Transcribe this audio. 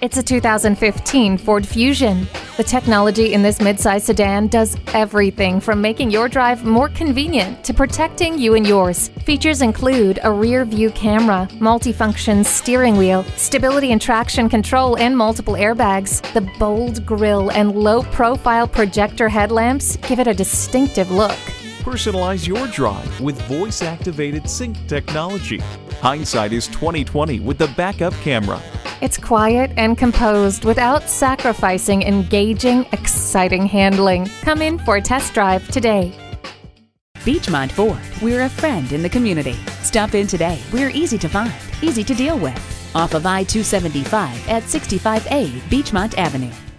It's a 2015 Ford Fusion. The technology in this midsize sedan does everything from making your drive more convenient to protecting you and yours. Features include a rear view camera, multifunction steering wheel, stability and traction control, and multiple airbags. The bold grille and low-profile projector headlamps give it a distinctive look. Personalize your drive with voice-activated sync technology. Hindsight is 20/20 with the backup camera. It's quiet and composed without sacrificing engaging, exciting handling. Come in for a test drive today. Beechmont Ford, we're a friend in the community. Stop in today. We're easy to find, easy to deal with. Off of I-275 at 65A Beechmont Avenue.